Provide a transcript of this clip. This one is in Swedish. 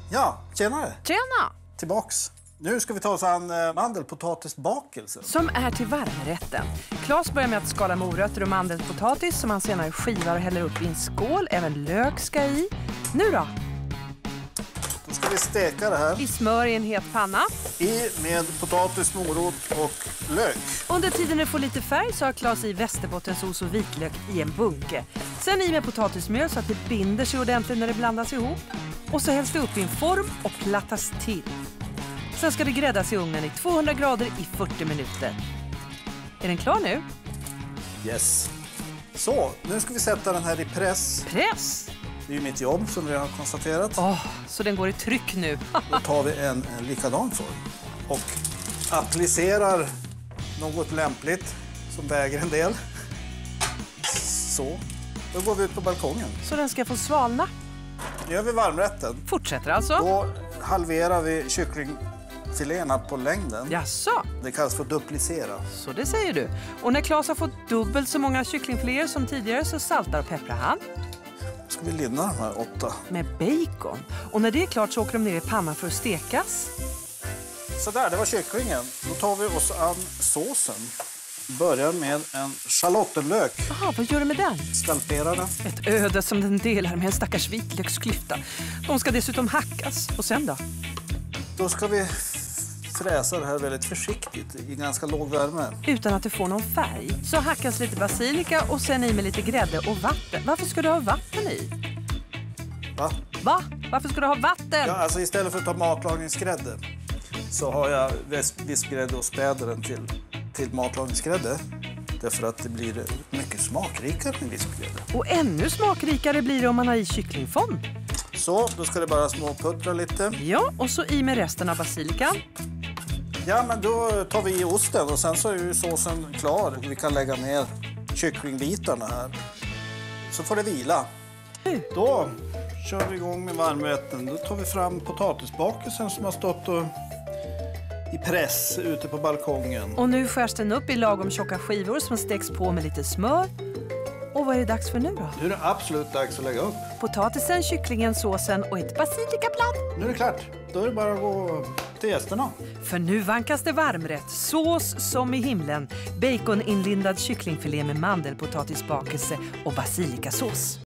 Ja, tjenare! Tjena! Tillbaks. Nu ska vi ta oss an mandelpotatisbakelsen. Som är till varmrätten. Claes börjar med att skala morötter och mandelpotatis som han senare skivar och häller upp i en skål. Även lök ska i. Nu då? Då ska vi steka det här. I smör i en het panna. I med potatis, morot och lök. Under tiden det får lite färg så har Claes i västerbottenssås och vitlök i en bunke. Sen i med potatismjöl så att det binder sig ordentligt när det blandas ihop. Och så hälls det upp i en form och plattas till. Sen ska det gräddas i ugnen i 200 grader i 40 minuter. Är den klar nu? Yes. Så, nu ska vi sätta den här i press. Press! Det är ju mitt jobb som vi har konstaterat. Så den går i tryck nu. Då tar vi en likadan form. Och applicerar något lämpligt som väger en del. Så, då går vi ut på balkongen. Så den ska få svalna. Nu gör vi varmrätten. Fortsätter alltså. Då halverar vi kycklingfiléerna på längden. Jaså? Det kallas för duplicera. Så det säger du. Och när Claes har fått dubbelt så många kycklingfiléer som tidigare så saltar och pepprar han. Då ska vi linda de här 8. Med bacon. Och när det är klart så åker de ner i pannan för att stekas. Så där, det var kycklingen. Då tar vi oss an såsen. Börjar med en schalottenlök. Jaha, vad gör du med den? Skalperar den. Ett öde som den delar med en stackars vitlöksklyfta. De ska dessutom hackas. Och sen då? Då ska vi fräsa det här väldigt försiktigt i ganska låg värme. Utan att det får någon färg. Så hackas lite basilika och sen i med lite grädde och vatten. Varför ska du ha vatten i? Va? Va? Varför ska du ha vatten? Ja, alltså istället för att ta matlagningsgrädde så har jag vispgrädde och späder den till matlagningsgrädde. Därför att det blir mycket smakrikare med vispgrädde. Och ännu smakrikare blir det om man har i kycklingfond. Så, då ska det bara småputtra lite. Ja, och så i med resten av basilikan. Ja, men då tar vi i osten och sen så är ju såsen klar. Vi kan lägga ner kycklingbitarna här. Så får det vila. Då kör vi igång med varmrätten. Då tar vi fram potatisbakelsen som har stått i press ute på balkongen. Och nu skärs den upp i lagom tjocka skivor som steks på med lite smör. Och vad är det dags för nu då? Nu är det absolut dags att lägga upp. Potatisen, kycklingen, såsen och ett basilikablad. Nu är det klart. Då är det bara att gå till gästerna. För nu vankas det varmrätt. Sås som i himlen. Baconinlindad kycklingfilé med mandelpotatisbakelse och basilikasås.